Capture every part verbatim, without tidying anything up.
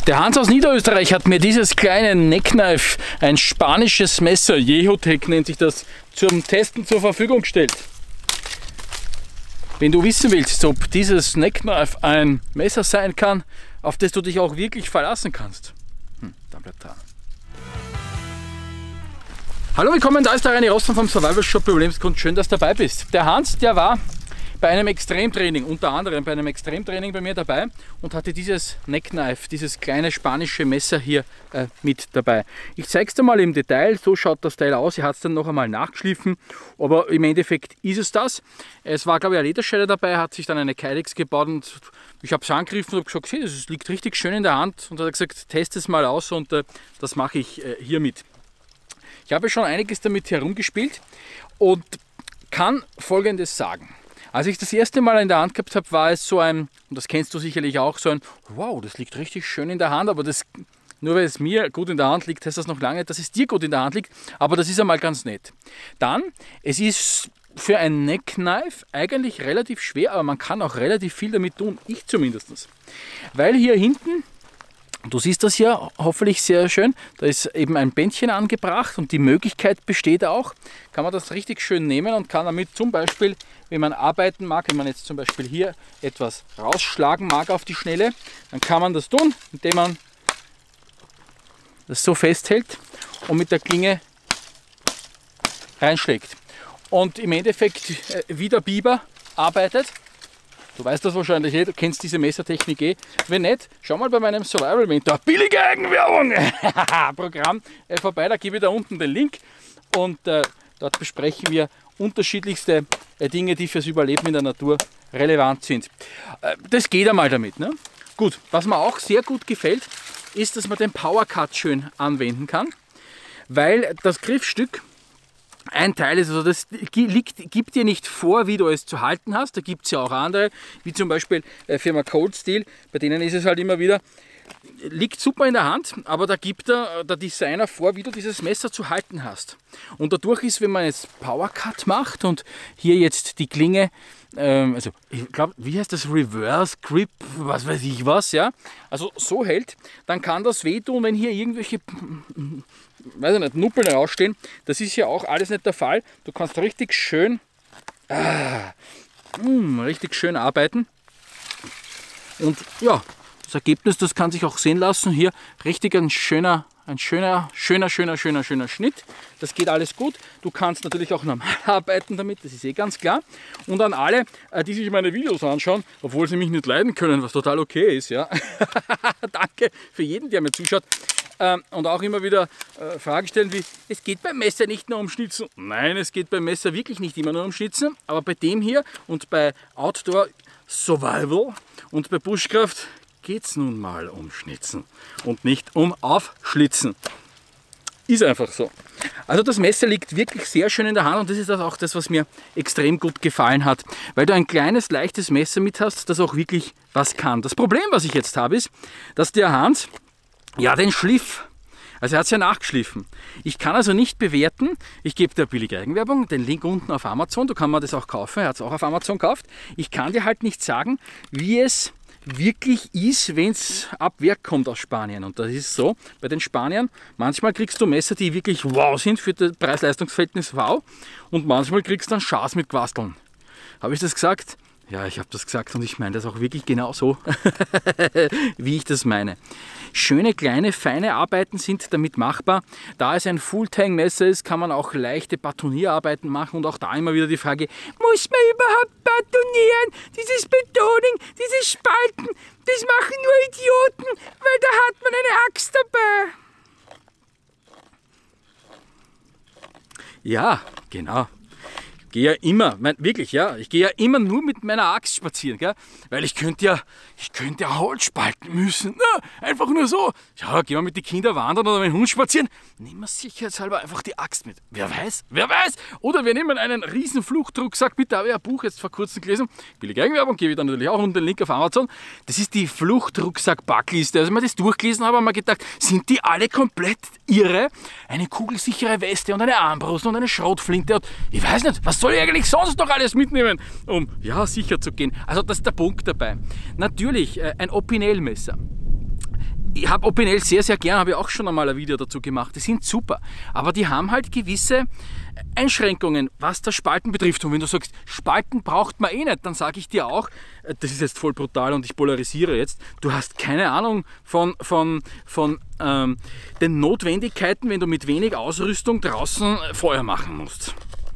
Der Hans aus Niederösterreich hat mir dieses kleine Neckknife, ein spanisches Messer, Jehotech nennt sich das, zum Testen zur Verfügung gestellt. Wenn du wissen willst, ob dieses Neckknife ein Messer sein kann, auf das du dich auch wirklich verlassen kannst, hm, dann bleib dran. Hallo, willkommen, da ist der René Rossmann vom Survival Shop Überlebenskunst. Schön, dass du dabei bist. Der Hans, der war bei einem Extremtraining, unter anderem bei einem Extremtraining bei mir dabei und hatte dieses Neckknife, dieses kleine spanische Messer hier äh, mit dabei. Ich zeige es dir mal im Detail, so schaut das Teil aus. Ich habe es dann noch einmal nachgeschliffen, aber im Endeffekt ist es das. Es war, glaube ich, eine Lederschelle dabei, hat sich dann eine Kydex gebaut und ich habe es angegriffen und habe gesagt, hey, das liegt richtig schön in der Hand und hat gesagt, test es mal aus und äh, das mache ich äh, hiermit. Ich habe schon einiges damit herumgespielt und kann Folgendes sagen. Als ich das erste Mal in der Hand gehabt habe, war es so ein, und das kennst du sicherlich auch, so ein, wow, das liegt richtig schön in der Hand, aber das, nur weil es mir gut in der Hand liegt, heißt das noch lange, dass es dir gut in der Hand liegt, aber das ist einmal ganz nett. Dann, es ist für ein Neckknife eigentlich relativ schwer, aber man kann auch relativ viel damit tun, ich zumindest. Weil hier hinten, du siehst das hier hoffentlich sehr schön, da ist eben ein Bändchen angebracht und die Möglichkeit besteht auch, kann man das richtig schön nehmen und kann damit zum Beispiel, wenn man arbeiten mag, wenn man jetzt zum Beispiel hier etwas rausschlagen mag auf die Schnelle, dann kann man das tun, indem man das so festhält und mit der Klinge reinschlägt. Und im Endeffekt wie der Biber arbeitet. Du weißt das wahrscheinlich eh, du kennst diese Messertechnik eh. Wenn nicht, schau mal bei meinem Survival Mentor, billige Eigenwerbung, Programm äh, vorbei, da gebe ich da unten den Link und äh, dort besprechen wir unterschiedlichste äh, Dinge, die fürs Überleben in der Natur relevant sind. Äh, das geht einmal damit. Ne? Gut, was mir auch sehr gut gefällt, ist, dass man den Power Cut schön anwenden kann, weil das Griffstück ein Teil ist, also das liegt, gibt dir nicht vor, wie du es zu halten hast. Da gibt es ja auch andere, wie zum Beispiel äh, Firma Cold Steel, bei denen ist es halt immer wieder, liegt super in der Hand, aber da gibt der, der Designer vor, wie du dieses Messer zu halten hast. Und dadurch ist, wenn man jetzt Power Cut macht und hier jetzt die Klinge, ähm, also ich glaube, wie heißt das, Reverse Grip, was weiß ich was, ja, also so hält, dann kann das wehtun, wenn hier irgendwelche, weiß ich nicht, Nuppeln rausstehen. Das ist ja auch alles nicht der Fall. Du kannst richtig schön, ah, mh, richtig schön arbeiten und ja, das Ergebnis, das kann sich auch sehen lassen. Hier richtig ein schöner, ein schöner, schöner, schöner, schöner, schöner Schnitt. Das geht alles gut. Du kannst natürlich auch normal arbeiten damit, das ist eh ganz klar. Und an alle, die sich meine Videos anschauen, obwohl sie mich nicht leiden können, was total okay ist, ja. Danke für jeden, der mir zuschaut. Und auch immer wieder Fragen stellen wie, es geht beim Messer nicht nur um Schnitzen. Nein, es geht beim Messer wirklich nicht immer nur um Schnitzen, aber bei dem hier und bei Outdoor Survival und bei Bushcraft geht es nun mal um Schnitzen und nicht um Aufschlitzen. Ist einfach so. Also das Messer liegt wirklich sehr schön in der Hand und das ist auch das, was mir extrem gut gefallen hat, weil du ein kleines, leichtes Messer mit hast, das auch wirklich was kann. Das Problem, was ich jetzt habe, ist, dass der Hans ja den Schliff, also er hat es ja nachgeschliffen. Ich kann also nicht bewerten, ich gebe dir billige Eigenwerbung, den Link unten auf Amazon, du kannst mir das auch kaufen, er hat es auch auf Amazon gekauft. Ich kann dir halt nicht sagen, wie es wirklich ist, wenn es ab Werk kommt aus Spanien. Und das ist so, bei den Spaniern, manchmal kriegst du Messer, die wirklich wow sind, für das Preis-Leistungs-Verhältnis wow, und manchmal kriegst du dann Schaß mit Quasteln. Habe ich das gesagt? Ja, ich habe das gesagt und ich meine das auch wirklich genau so, wie ich das meine. Schöne, kleine, feine Arbeiten sind damit machbar. Da es ein Full-Tang-Messer ist, kann man auch leichte Batonierarbeiten machen und auch da immer wieder die Frage, muss man überhaupt batonieren? Dieses Betoning, dieses Spalten, das machen nur Idioten, weil da hat man eine Axt dabei. Ja, genau. Ich gehe ja immer, mein, wirklich, ja, ich gehe ja immer nur mit meiner Axt spazieren, gell? Weil ich könnte ja, ich könnte ja Holz spalten müssen, na, einfach nur so. Ja, gehen wir mit den Kindern wandern oder mit dem Hund spazieren, nehmen wir sicherheitshalber einfach die Axt mit. Wer weiß, wer weiß. Oder wir nehmen einen riesen Fluchtrucksack, bitte, habe ich ein Buch jetzt vor kurzem gelesen, billige Eigenwerbung, gebe ich dann natürlich auch unten den Link auf Amazon. Das ist die Fluchtrucksack-Backliste. Also, wenn ich das durchgelesen habe, habe ich mir gedacht, sind die alle komplett irre? Eine kugelsichere Weste und eine Armbrust und eine Schrotflinte und ich weiß nicht, was soll ich eigentlich sonst noch alles mitnehmen, um ja sicher zu gehen. Also das ist der Punkt dabei. Natürlich, äh, ein Opinel-Messer. ich habe Opinel sehr, sehr gern, habe ich auch schon einmal ein Video dazu gemacht. Die sind super, aber die haben halt gewisse Einschränkungen, was das Spalten betrifft. Und wenn du sagst, Spalten braucht man eh nicht, dann sage ich dir auch, das ist jetzt voll brutal und ich polarisiere jetzt, du hast keine Ahnung von, von, von ähm, den Notwendigkeiten, wenn du mit wenig Ausrüstung draußen Feuer machen musst.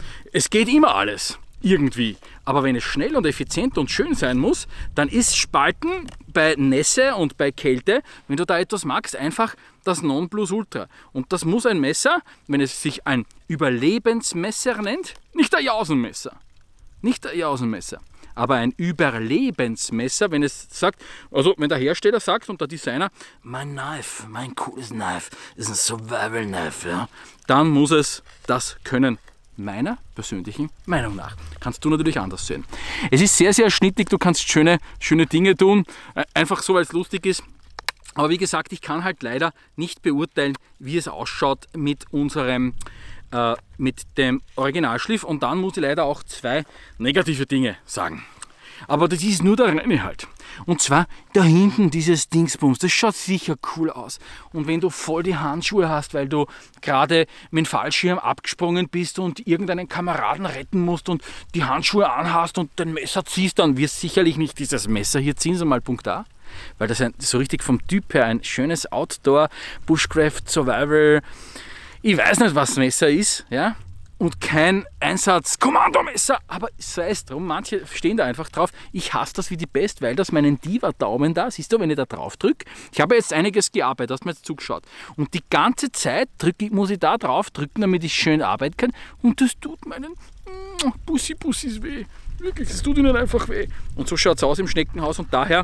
Es geht immer alles. Irgendwie. Aber wenn es schnell und effizient und schön sein muss, dann ist Spalten bei Nässe und bei Kälte, wenn du da etwas magst, einfach das Nonplusultra. Und das muss ein Messer, wenn es sich ein Überlebensmesser nennt, nicht ein Jausenmesser, nicht ein Jausenmesser, aber ein Überlebensmesser, wenn es sagt, also wenn der Hersteller sagt und der Designer, mein Knife, mein cooles Knife ist ein Survival Knife, ja, dann muss es das können. Meiner persönlichen Meinung nach. Kannst du natürlich anders sehen. Es ist sehr, sehr schnittig, du kannst schöne, schöne Dinge tun, einfach so, weil es lustig ist. Aber wie gesagt, ich kann halt leider nicht beurteilen, wie es ausschaut mit unserem, äh, mit dem Originalschliff. Und dann muss ich leider auch zwei negative Dinge sagen. Aber das ist nur der Reine halt. Und zwar da hinten dieses Dingsbums, das schaut sicher cool aus. Und wenn du voll die Handschuhe hast, weil du gerade mit dem Fallschirm abgesprungen bist und irgendeinen Kameraden retten musst und die Handschuhe anhast und dein Messer ziehst, dann wirst du sicherlich nicht dieses Messer hier ziehen, so mal Punkt A. Weil das ein, so richtig vom Typ her ein schönes Outdoor, Bushcraft, Survival, ich weiß nicht, was das Messer ist, ja. Und kein Einsatz-Kommandomesser, aber sei es drum, manche stehen da einfach drauf. Ich hasse das wie die Pest, weil das meinen Diva-Daumen da, siehst du, wenn ich da drauf drücke, ich habe jetzt einiges gearbeitet, hast mir jetzt zugeschaut. Und die ganze Zeit drück, muss ich da drauf drücken, damit ich schön arbeiten kann. Und das tut meinen Bussi-Bussis weh. Wirklich, das tut ihnen einfach weh. Und so schaut es aus im Schneckenhaus und daher,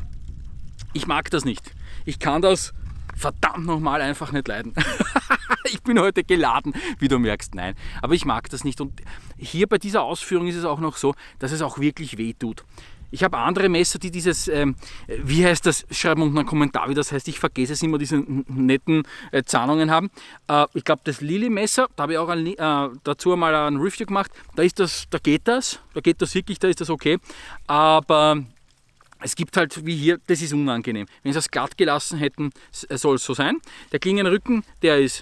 ich mag das nicht. Ich kann das verdammt nochmal einfach nicht leiden. Ich bin heute geladen, wie du merkst, nein. Aber ich mag das nicht. Und hier bei dieser Ausführung ist es auch noch so, dass es auch wirklich weh tut. Ich habe andere Messer, die dieses, ähm, wie heißt das, schreiben unten einen Kommentar, wie das heißt, ich vergesse es immer, diese netten äh, Zahnungen haben. Äh, ich glaube, das Lili-Messer, da habe ich auch ein, äh, dazu mal ein Review gemacht, da ist das, da geht das, da geht das wirklich, da ist das okay. Aber es gibt halt, wie hier, das ist unangenehm. Wenn sie das glatt gelassen hätten, soll es so sein. Der Klingenrücken, der ist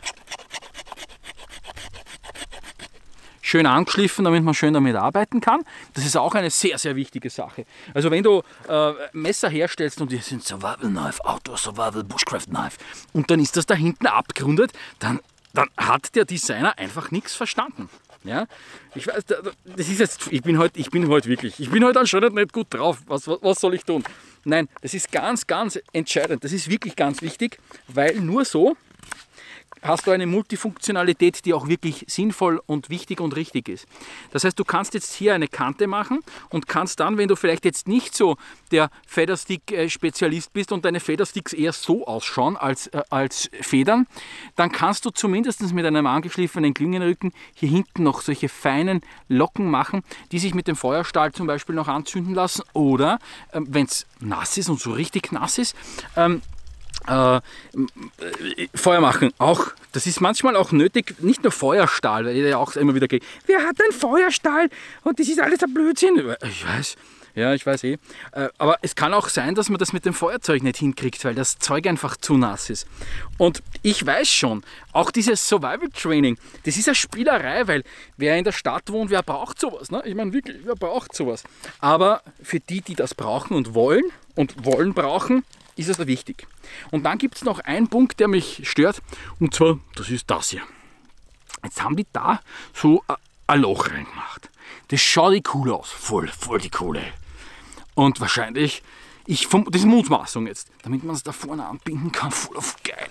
schön angeschliffen, damit man schön damit arbeiten kann. Das ist auch eine sehr, sehr wichtige Sache. Also wenn du äh, Messer herstellst und die sind Survival Knife, Outdoor Survival Bushcraft Knife und dann ist das da hinten abgerundet, dann, dann hat der Designer einfach nichts verstanden. Ja, ich weiß, das ist jetzt, ich bin heute, ich bin heute wirklich, ich bin heute anscheinend nicht gut drauf. Was, was, was soll ich tun? Nein, das ist ganz, ganz entscheidend. Das ist wirklich ganz wichtig, weil nur so hast du eine Multifunktionalität, die auch wirklich sinnvoll und wichtig und richtig ist. Das heißt, du kannst jetzt hier eine Kante machen und kannst dann, wenn du vielleicht jetzt nicht so der Federstick-Spezialist bist und deine Federsticks eher so ausschauen als, äh, als Federn, dann kannst du zumindest mit einem angeschliffenen Klingenrücken hier hinten noch solche feinen Locken machen, die sich mit dem Feuerstahl zum Beispiel noch anzünden lassen oder, äh, wenn es nass ist und so richtig nass ist, ähm, Äh, Feuer machen, auch, das ist manchmal auch nötig, nicht nur Feuerstahl, weil ich ja auch immer wieder gehe, wer hat einen Feuerstahl und das ist alles ein Blödsinn. Ich weiß, ja, ich weiß eh. Äh, aber es kann auch sein, dass man das mit dem Feuerzeug nicht hinkriegt, weil das Zeug einfach zu nass ist. Und ich weiß schon, auch dieses Survival Training, das ist eine Spielerei, weil wer in der Stadt wohnt, wer braucht sowas? Ne? Ich meine wirklich, wer braucht sowas? Aber für die, die das brauchen und wollen und wollen brauchen, ist es wichtig. Und dann gibt es noch einen Punkt, der mich stört, und zwar, das ist das hier. Jetzt haben die da so ein Loch reingemacht. Das schaut cool aus, voll, voll die Kohle. Und wahrscheinlich, ich, das ist Mutmaßung jetzt, damit man es da vorne anbinden kann, voll auf geil.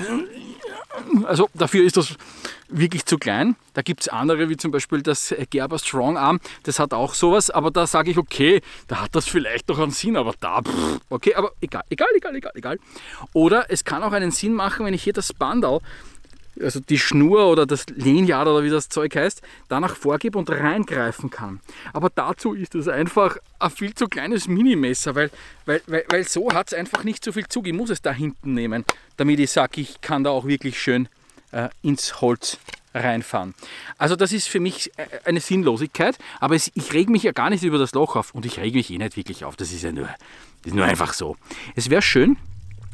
Also dafür ist das wirklich zu klein. Da gibt es andere, wie zum Beispiel das Gerber Strong Arm, das hat auch sowas, aber da sage ich, okay, da hat das vielleicht doch einen Sinn, aber da, pff, okay, aber egal, egal, egal, egal, egal. Oder es kann auch einen Sinn machen, wenn ich hier das Bandal, also die Schnur oder das Lanyard oder wie das Zeug heißt, danach vorgebe und reingreifen kann. Aber dazu ist es einfach ein viel zu kleines Minimesser, weil, weil, weil, weil so hat es einfach nicht so viel Zug. Ich muss es da hinten nehmen, damit ich sage, ich kann da auch wirklich schön äh, ins Holz reinfahren. Also das ist für mich eine Sinnlosigkeit, aber es, ich reg mich ja gar nicht über das Loch auf und ich reg mich eh nicht wirklich auf, das ist ja nur, das ist nur einfach so. Es wäre schön,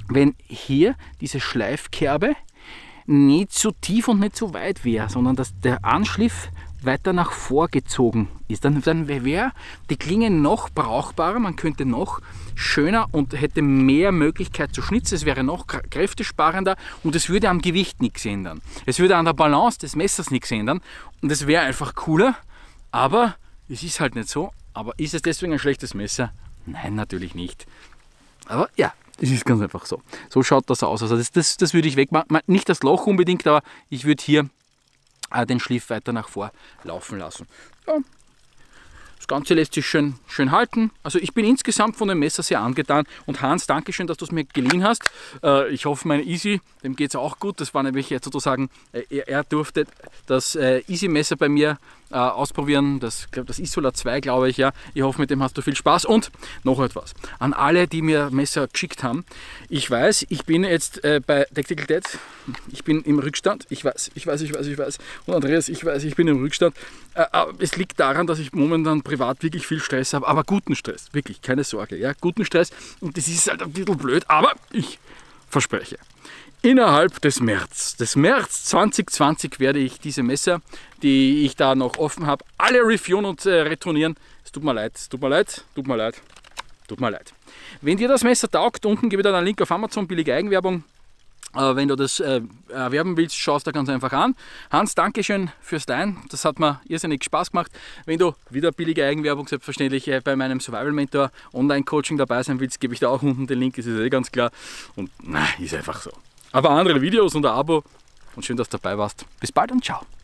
wenn hier diese Schleifkerbe nicht so tief und nicht so weit wäre, sondern dass der Anschliff weiter nach vorgezogen ist. Dann, dann wäre die Klinge noch brauchbarer, man könnte noch schöner und hätte mehr Möglichkeit zu schnitzen, es wäre noch kräftesparender und es würde am Gewicht nichts ändern. Es würde an der Balance des Messers nichts ändern und es wäre einfach cooler, aber es ist halt nicht so. Aber ist es deswegen ein schlechtes Messer? Nein, natürlich nicht. Aber ja, es ist ganz einfach so. So schaut das aus. Also das, das, das würde ich wegmachen. Nicht das Loch unbedingt, aber ich würde hier äh, den Schliff weiter nach vor laufen lassen. Ja. Das Ganze lässt sich schön, schön halten. Also ich bin insgesamt von dem Messer sehr angetan. Und Hans, danke schön, dass du es mir geliehen hast. Äh, ich hoffe, mein Easy, dem geht es auch gut. Das war nämlich jetzt sozusagen, äh, er, er durfte das äh, Easy-Messer bei mir äh, ausprobieren. Das, glaub, das Isola zwei, glaube ich, ja. Ich hoffe, mit dem hast du viel Spaß. Und noch etwas. An alle, die mir Messer geschickt haben. Ich weiß, ich bin jetzt äh, bei Tactical Dad. Ich bin im Rückstand. Ich weiß, ich weiß, ich weiß, ich weiß. Und Andreas, ich weiß, ich bin im Rückstand. Äh, aber es liegt daran, dass ich momentan privat wirklich viel Stress habe. Aber guten Stress. Wirklich, keine Sorge. Ja, guten Stress. Und das ist halt ein bisschen blöd. Aber ich verspreche. Innerhalb des März, des März zwanzig zwanzig werde ich diese Messer, die ich da noch offen habe, alle reviewen und äh, retournieren. Es tut mir leid, es tut mir leid, tut mir leid, tut mir leid. Wenn dir das Messer taugt, unten gebe ich dir einen Link auf Amazon, billige Eigenwerbung. Äh, wenn du das äh, erwerben willst, schaust du ganz einfach an. Hans, danke schön fürs Leihen. Das hat mir irrsinnig Spaß gemacht. Wenn du wieder billige Eigenwerbung selbstverständlich äh, bei meinem Survival Mentor Online-Coaching dabei sein willst, gebe ich dir auch unten den Link, das ist eh ganz klar. Und na, ist einfach so. Aber andere Videos und ein Abo und schön, dass du dabei warst. Bis bald und ciao.